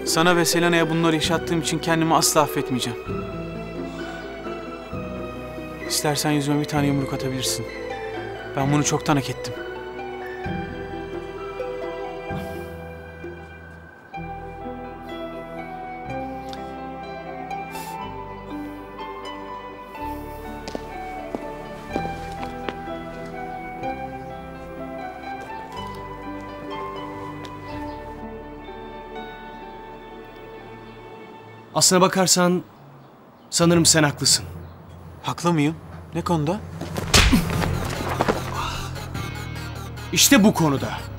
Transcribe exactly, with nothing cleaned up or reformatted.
Sana ve Selena'ya bunları yaşattığım için kendimi asla affetmeyeceğim. İstersen yüzüme bir tane yumruk atabilirsin. Ben bunu çoktan hak ettim. Aslına bakarsan sanırım sen haklısın. Haklı mıyım? Ne konuda? İşte bu konuda.